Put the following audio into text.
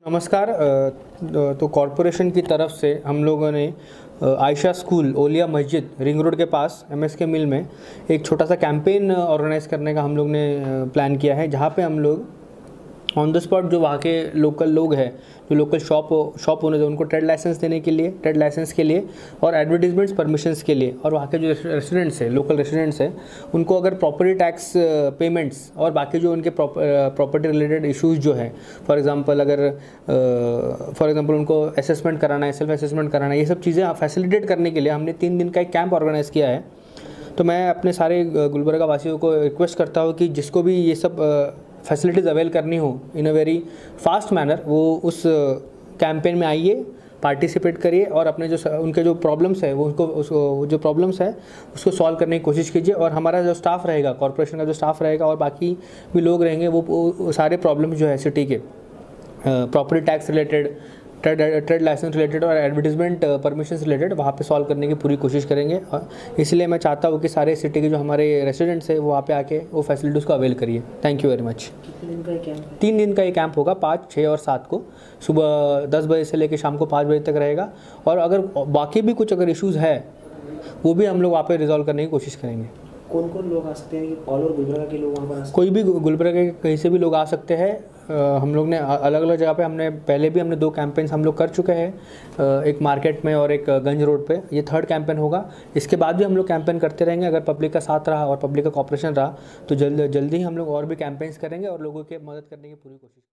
नमस्कार। तो कॉरपोरेशन की तरफ से हम लोगों ने आयशा स्कूल ओलिया मस्जिद रिंग रोड के पास एमएसके मिल में एक छोटा सा कैंपेन ऑर्गेनाइज़ करने का हम लोग ने प्लान किया है, जहाँ पे हम लोग ऑन द स्पॉट जो वहाँ के लोकल लोग हैं, जो लोकल शॉप ओनर्स हैं, उनको ट्रेड लाइसेंस देने के लिए, ट्रेड लाइसेंस के लिए और एडवर्टीजमेंट्स परमिशंस के लिए, और वहाँ के जो रेसिडेंट्स हैं, लोकल रेसिडेंट्स हैं, उनको अगर प्रॉपर्टी टैक्स पेमेंट्स और बाकी जो उनके प्रॉपर्टी रिलेटेड इश्यूज़ जो हैं, फॉर एग्जांपल उनको असेसमेंट कराना है, सेल्फ असेसमेंट कराना है, ये सब चीज़ें फैसिलिटेट करने के लिए हमने 3 दिन का एक कैंप ऑर्गेनाइज़ किया है। तो मैं अपने सारे गुलबर्गा वासियों को रिक्वेस्ट करता हूँ कि जिसको भी ये सब फैसिलिटीज़ अवेल करनी हो in a very fast manner, वो उस कैंपेन में आइए, पार्टिसिपेट करिए और अपने जो उनके जो प्रॉब्लम्स है वो उसको जो प्रॉब्लम्स है उसको सॉल्व करने की कोशिश कीजिए। और हमारा जो स्टाफ रहेगा, कॉर्पोरेशन का जो स्टाफ रहेगा और बाकी भी लोग रहेंगे, वो सारे प्रॉब्लम्स जो है सिटी के property tax related, trade licence related और एडवर्टीजमेंट परमिशंस रिलेटेड वहाँ पे सॉल्व करने की पूरी कोशिश करेंगे। इसलिए मैं चाहता हूँ कि सारे सिटी के जो हमारे रेसिडेंट्स हैं वो वहाँ पे आके वो फैसिलिटीज़ को अवेल करिए। Thank you very much. कितने दिन का कैंप है? 3 दिन का ये कैंप होगा, 5, 6 और 7 को सुबह 10 बजे से लेकर शाम को 5 बजे तक रहेगा। और अगर बाकी भी कुछ अगर इश्यूज़ है वो भी हम लोग वहाँ पे रिजॉल्व करने की कोशिश करेंगे। कौन कौन लोग आ सकते हैं कि ऑल ओवर गुलबर्गा के लोग वहाँ पर आ सकते कोई भी गुलबर्गा के कहीं से भी लोग आ सकते हैं। हम लोग ने अलग अलग जगह पे पहले भी हमने 2 कैंपेन्स हम लोग कर चुके हैं, एक मार्केट में और एक गंज रोड पे। ये 3rd कैंपेन होगा। इसके बाद भी हम लोग कैंपेन करते रहेंगे। अगर पब्लिक का साथ रहा और पब्लिक का कॉपरेशन रहा तो जल्दी ही हम लोग और भी कैंपेन्स करेंगे और लोगों की मदद करने की पूरी कोशिश